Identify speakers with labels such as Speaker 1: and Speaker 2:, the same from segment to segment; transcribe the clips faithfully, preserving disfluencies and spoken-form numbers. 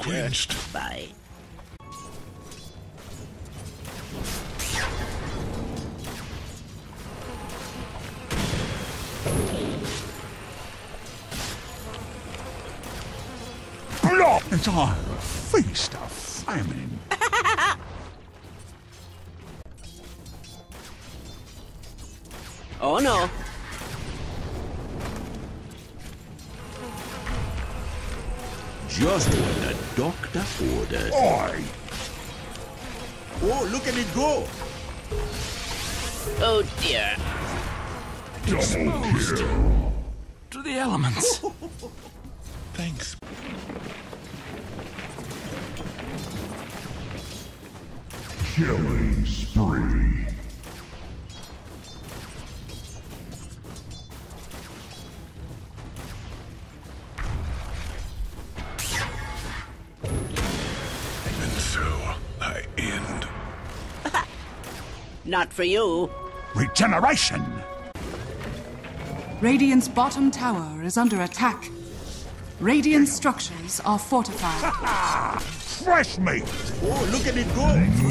Speaker 1: quenched.
Speaker 2: Bye.
Speaker 1: Blood! It's our feast of famine.
Speaker 2: Oh no.
Speaker 3: Just what the doctor ordered.
Speaker 1: Oi!
Speaker 3: Oh, look at it go!
Speaker 2: Oh dear.
Speaker 1: Exposed to the elements.
Speaker 3: Thanks.
Speaker 1: Killing spree.
Speaker 3: And so I end.
Speaker 2: Not for you.
Speaker 1: Regeneration.
Speaker 4: Radiant's bottom tower is under attack. Radiant structures are fortified.
Speaker 1: Fresh meat.
Speaker 3: Oh, look at it go!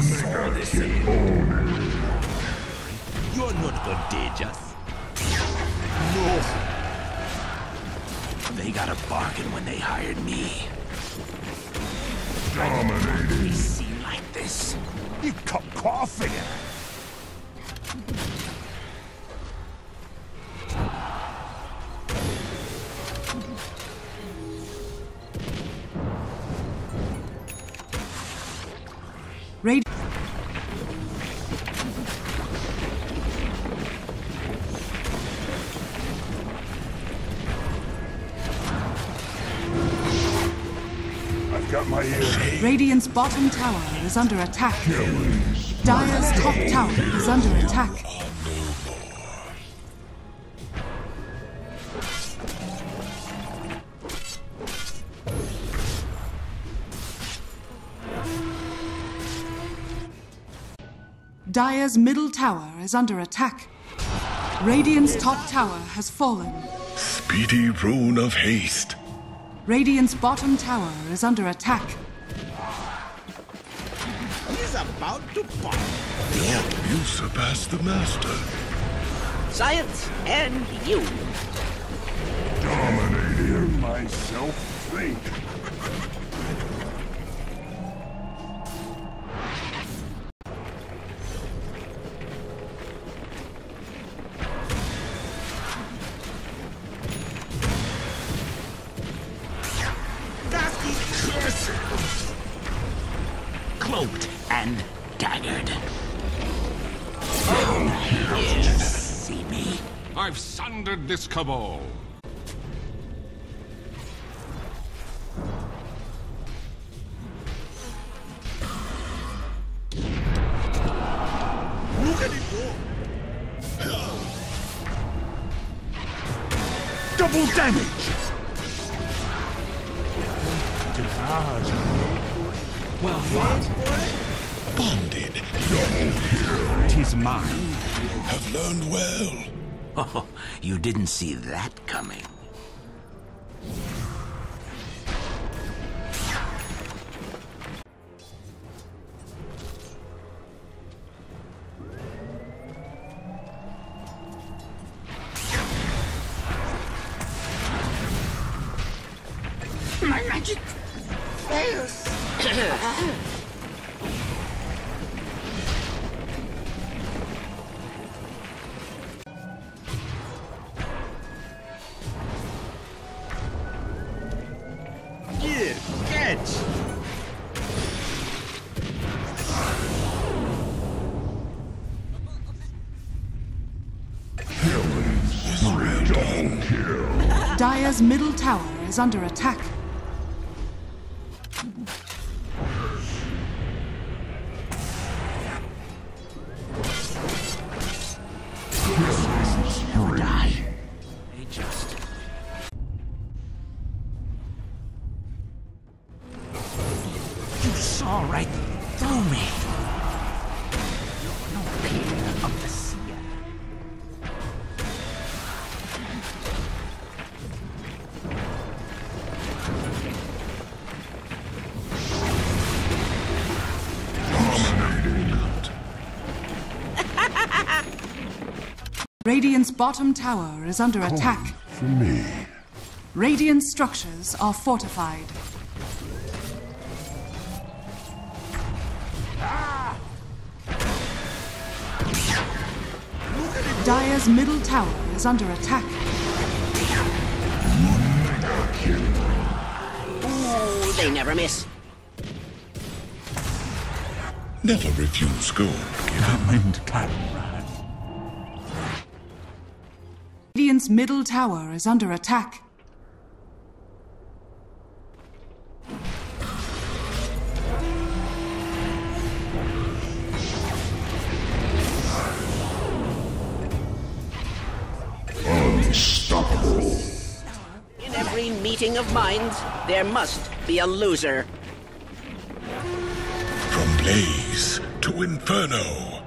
Speaker 3: You're not contagious. No. They got a bargain when they hired me.
Speaker 1: Dominating.
Speaker 3: They seem like this.
Speaker 1: You cut quite a figure.
Speaker 4: Radi-
Speaker 1: I've got my ear.
Speaker 4: Radiant's bottom tower is under attack. Dire's top tower is under attack. Dire's middle tower is under attack. Radiant's top tower has fallen.
Speaker 3: Speedy rune of haste.
Speaker 4: Radiant's bottom tower is under attack.
Speaker 2: He's about to pop.
Speaker 3: You surpassed the master.
Speaker 2: Science and you.
Speaker 1: Dominating myself think.
Speaker 2: Cloaked and daggered. Oh, yes. See me?
Speaker 5: I've sundered this cabal.
Speaker 3: Look at it go!
Speaker 1: Double damage.
Speaker 5: Well fought.
Speaker 3: Bonded.
Speaker 1: Tis mine.
Speaker 3: Have learned well.
Speaker 2: Oh, you didn't see that coming. My magic fails.
Speaker 3: Here, catch!
Speaker 1: Killing spree. Double kill.
Speaker 4: Dire's middle tower is under attack.
Speaker 2: Die. They just. You saw right through me. You're no peer of the seer.
Speaker 4: Radiant's bottom tower is under attack.
Speaker 1: For me.
Speaker 4: Radiant structures are fortified. Dire's middle tower is under attack.
Speaker 2: Ooh, they never miss.
Speaker 3: Never refuse gold.
Speaker 1: Mind Conrad.
Speaker 4: Radiant's middle tower is under attack.
Speaker 1: Unstoppable.
Speaker 2: In every meeting of minds, there must be a loser.
Speaker 3: From blaze to inferno.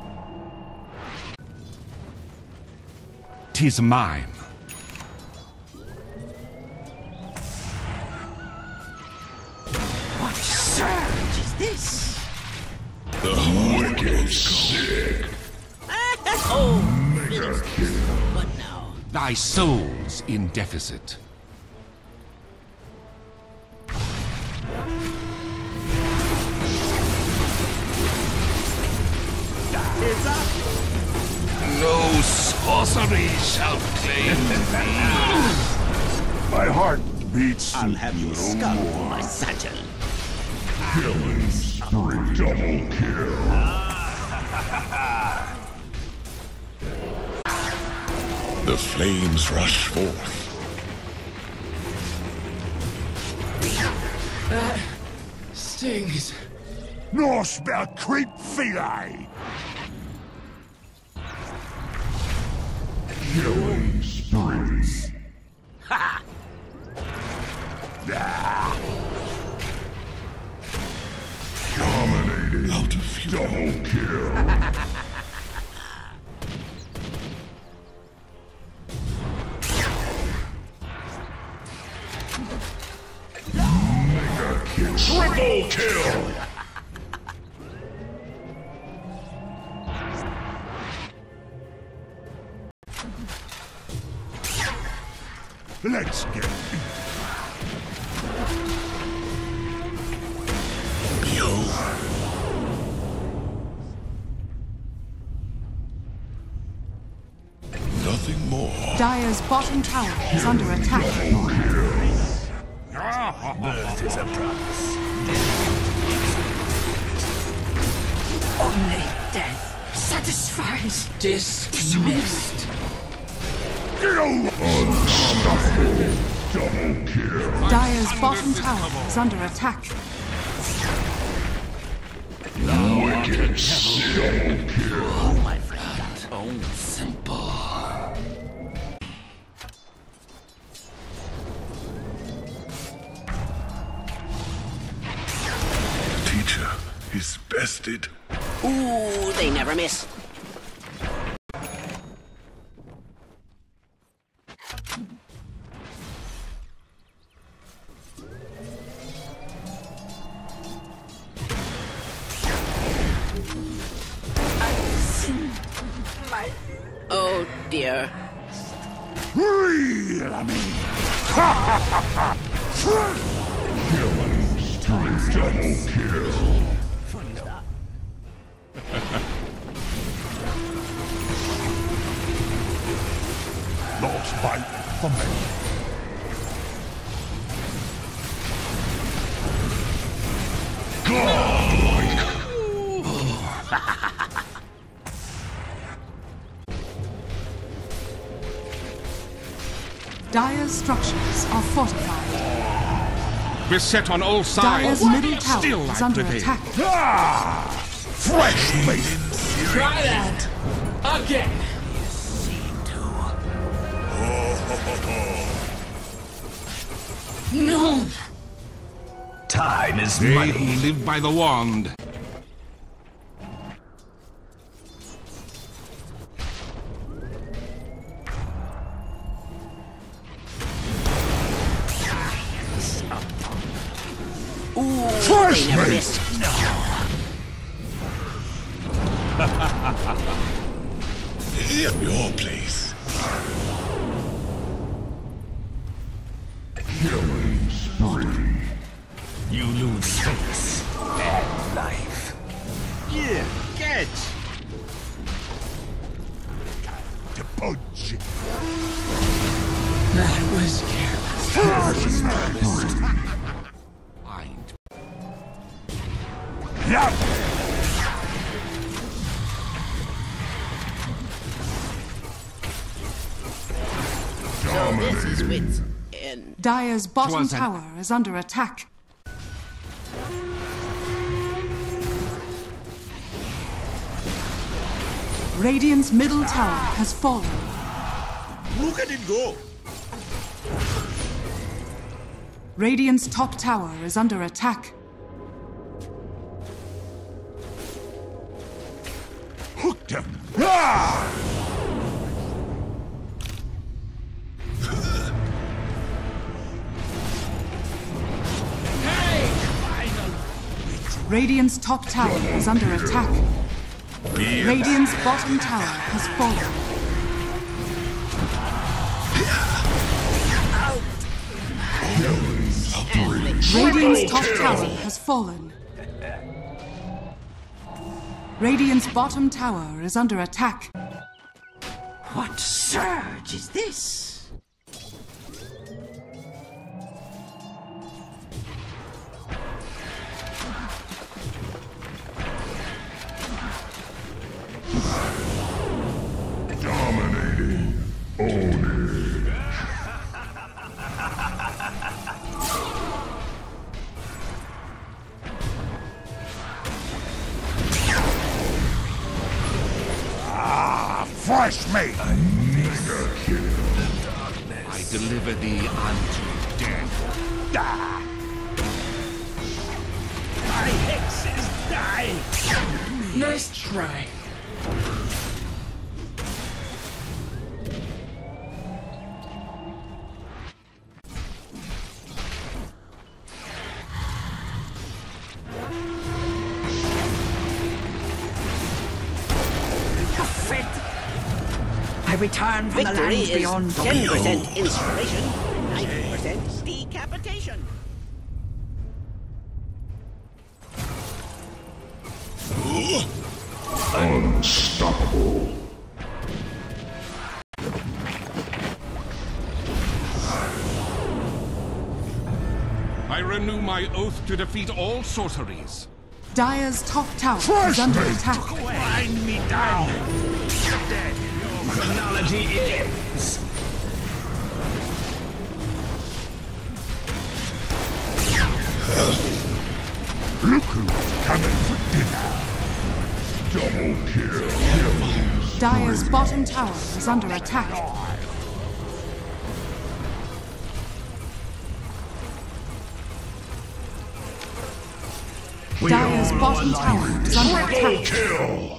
Speaker 5: Tis mine.
Speaker 2: What surge is this?
Speaker 3: The wicked sick.
Speaker 2: Oh, what now?
Speaker 5: Thy soul's in deficit.
Speaker 2: It's up.
Speaker 5: No sorcery shall claim me.
Speaker 1: My heart beats
Speaker 2: I'll have you
Speaker 1: no
Speaker 2: scum for
Speaker 1: more.
Speaker 2: my satchel.
Speaker 1: Killing spree. Double kill.
Speaker 3: The flames rush forth.
Speaker 5: Stings.
Speaker 1: Norseberg creep fillet. Killing spree.
Speaker 2: Ha!
Speaker 1: Ah. Dominating.
Speaker 3: Out of fury.
Speaker 1: Double kill. Mega kill. Triple kill. Let's get it.
Speaker 3: Behold. Nothing more.
Speaker 4: Dire's bottom tower is under attack.
Speaker 3: Birth is a promise.
Speaker 2: Only death satisfies. Dismissed.
Speaker 1: Unstoppable. Double kill.
Speaker 4: Dire's bottom tower is under attack.
Speaker 1: Wicked double kill.
Speaker 2: Oh, my friend. Oh, simple.
Speaker 3: Teacher is bested.
Speaker 2: Ooh, they never miss. Oh dear.
Speaker 1: Reel me. Killing spree. Double kill. Lost fight for me. Godlike.
Speaker 4: Dire's structures are fortified.
Speaker 5: Beset on all sides.
Speaker 4: Dire's middle tower
Speaker 5: Still
Speaker 4: is
Speaker 5: I
Speaker 4: under
Speaker 5: prevail.
Speaker 4: attack.
Speaker 1: Ah! Fresh meat.
Speaker 6: Try that again.
Speaker 2: No.
Speaker 3: Time is
Speaker 5: They
Speaker 3: money.
Speaker 5: who live by the wand.
Speaker 2: Ooh,
Speaker 1: Fresh
Speaker 2: they never
Speaker 1: meat.
Speaker 2: miss.
Speaker 3: Your place.
Speaker 1: Killing spree.
Speaker 3: You lose face and life.
Speaker 5: Yeah, catch.
Speaker 1: To budge.
Speaker 6: That was careless.
Speaker 5: Mind.
Speaker 1: Yep.
Speaker 2: So this is wits end.
Speaker 4: Dire's bottom
Speaker 5: Twas an-
Speaker 4: tower is under attack. Radiant's middle tower has fallen.
Speaker 5: Look at it go.
Speaker 4: Radiant's top tower is under attack.
Speaker 1: Hooked him. Ah!
Speaker 4: Radiant's top tower is under attack. Radiant's bottom tower has fallen. Radiant's top tower has fallen. Radiant's bottom tower is under attack.
Speaker 2: What surge is this?
Speaker 1: Dominating. Own it. Ah, fresh meat. Mega kill.
Speaker 5: I deliver thee unto death.
Speaker 1: Ah.
Speaker 3: My hexes die.
Speaker 6: Nice try.
Speaker 2: I return from
Speaker 7: the
Speaker 2: Victory
Speaker 7: lands
Speaker 2: is
Speaker 7: beyond the
Speaker 2: ten percent inspiration, ninety percent decapitation.
Speaker 1: Unstoppable.
Speaker 5: I renew my oath to defeat all sorceries.
Speaker 4: Dire's top tower
Speaker 1: Fresh
Speaker 4: is under
Speaker 1: meat.
Speaker 4: attack.
Speaker 3: Grind me down. You're dead. Your chronology ends.
Speaker 1: Look who's coming for dinner. Double kill.
Speaker 4: Dire's bottom tower is under attack. Dire's bottom tower is under attack.
Speaker 1: Kill.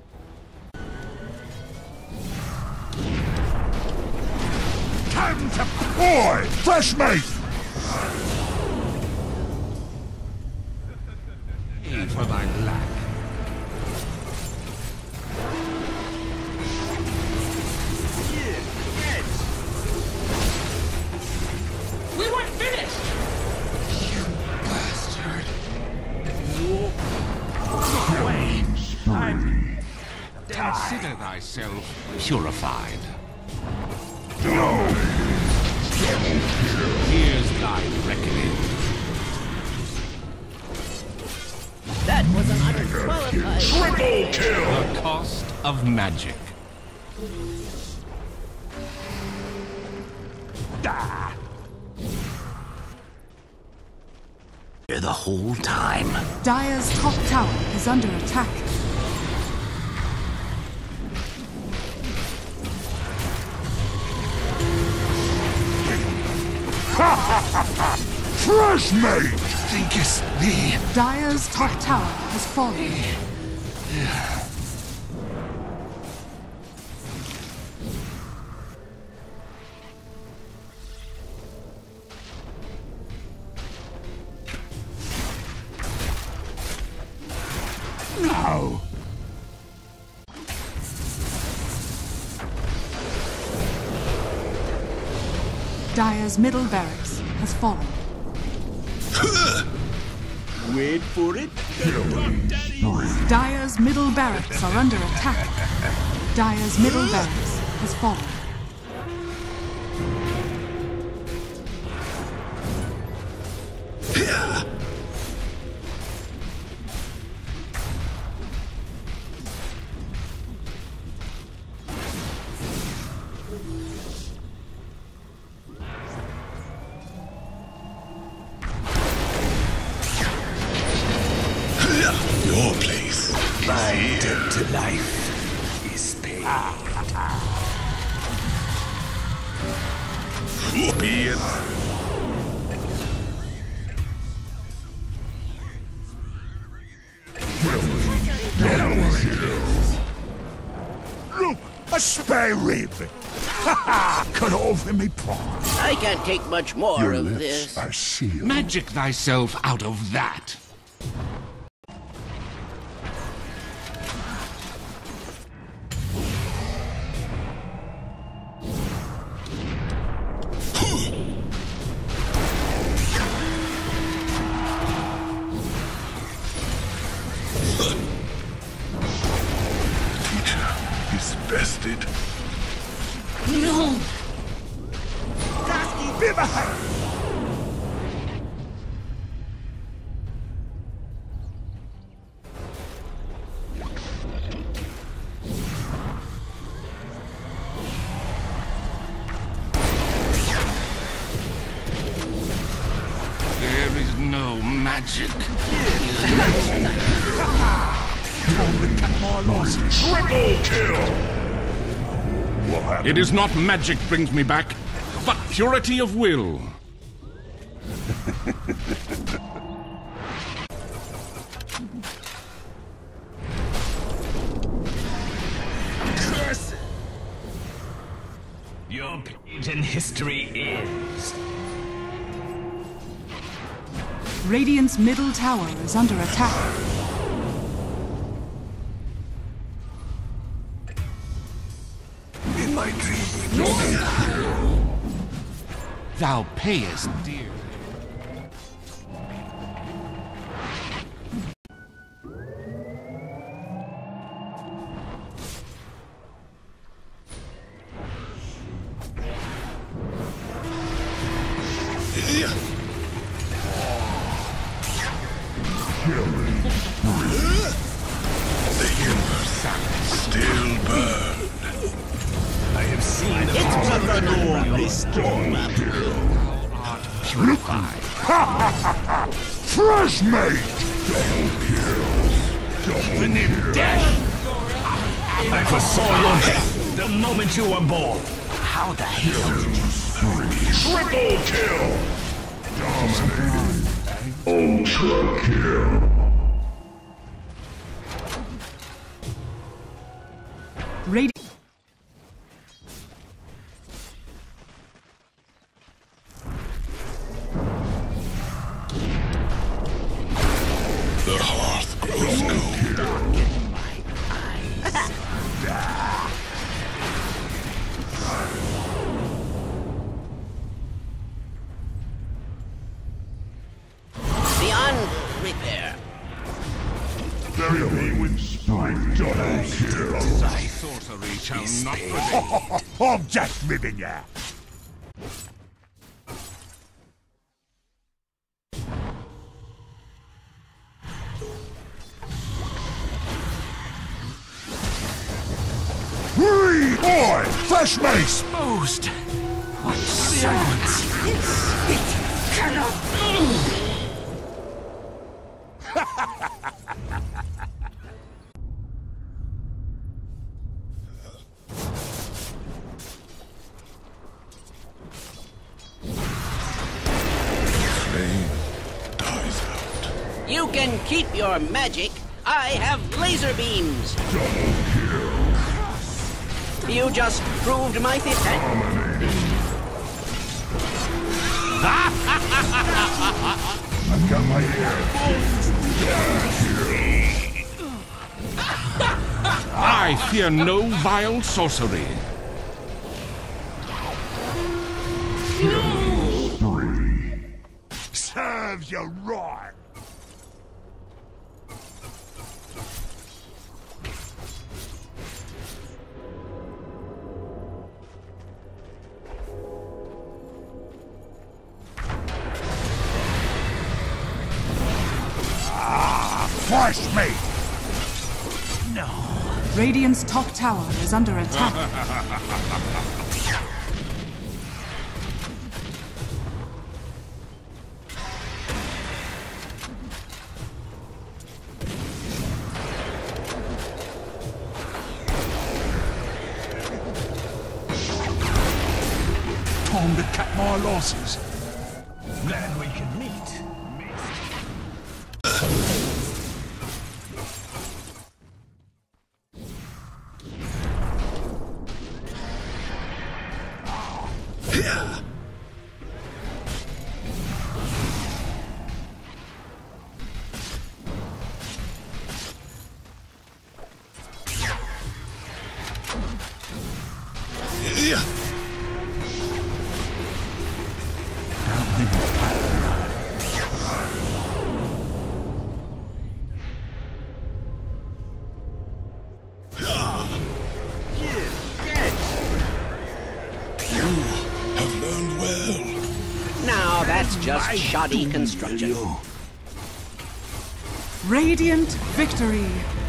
Speaker 1: Time to boy. Fresh meat.
Speaker 5: Aid for thy lack.
Speaker 6: We weren't finished! You bastard.
Speaker 5: Consider thyself purified. Here's thy reckoning.
Speaker 2: That was an unqualified.
Speaker 1: Triple kill.
Speaker 5: The cost of magic.
Speaker 1: Ah.
Speaker 3: Here the whole time.
Speaker 4: Dire's top tower is under attack.
Speaker 1: Fresh meat.
Speaker 3: Thinkest thee.
Speaker 4: Dire's top tower has fallen.
Speaker 1: No.
Speaker 4: Dire's middle barracks has fallen.
Speaker 3: Wait for it.
Speaker 4: Dire's middle barracks are under attack. Dire's middle barracks has fallen.
Speaker 1: Your place.
Speaker 3: My debt to life is paid.
Speaker 1: Be it. Look, a spare rib. Ha ha! Cut off in me paw.
Speaker 2: I can't take much more
Speaker 1: Your
Speaker 2: of
Speaker 1: lips
Speaker 2: this.
Speaker 1: are sealed.
Speaker 5: Magic thyself out of that.
Speaker 1: He's bested.
Speaker 6: No!
Speaker 5: There is no magic.
Speaker 1: Triple kill! What happened?
Speaker 5: It is not magic brings me back, but purity of will.
Speaker 3: Curse! Your page in history ends.
Speaker 4: Radiant's middle tower is under attack.
Speaker 1: In my dream.
Speaker 5: Thou payest dear.
Speaker 1: The embers still burn.
Speaker 3: I have seen the
Speaker 2: It's
Speaker 3: power
Speaker 2: nothing
Speaker 3: of
Speaker 2: on
Speaker 3: your
Speaker 2: this
Speaker 3: storm.
Speaker 5: Purified.
Speaker 1: Fresh mate! Double kill! Double kill!
Speaker 3: I foresaw your death the moment you were born.
Speaker 2: How the hell?
Speaker 1: Triple kill! Dominating. Ultra kill!
Speaker 4: Radi-
Speaker 1: The hearth grows cold.
Speaker 2: Beyond repair.
Speaker 1: Bury me with my double kill.
Speaker 5: Thy sorcery shall not prevail.
Speaker 1: I'm just living ya. Hurry, boy! Fresh mace!
Speaker 6: Exposed! What silence! It cannot...
Speaker 1: Flame dies out.
Speaker 2: You can keep your magic. I have laser beams.
Speaker 1: Double kill.
Speaker 2: You just proved my theory.
Speaker 1: I've got my ear.
Speaker 5: I fear no vile sorcery.
Speaker 1: Kill. serves you right. Ah, fresh meat. No.
Speaker 4: Radiant's top tower is under attack.
Speaker 1: Time to cut my losses.
Speaker 3: Glad we can meet.
Speaker 2: Now that's just shoddy construction.
Speaker 4: Radiant victory.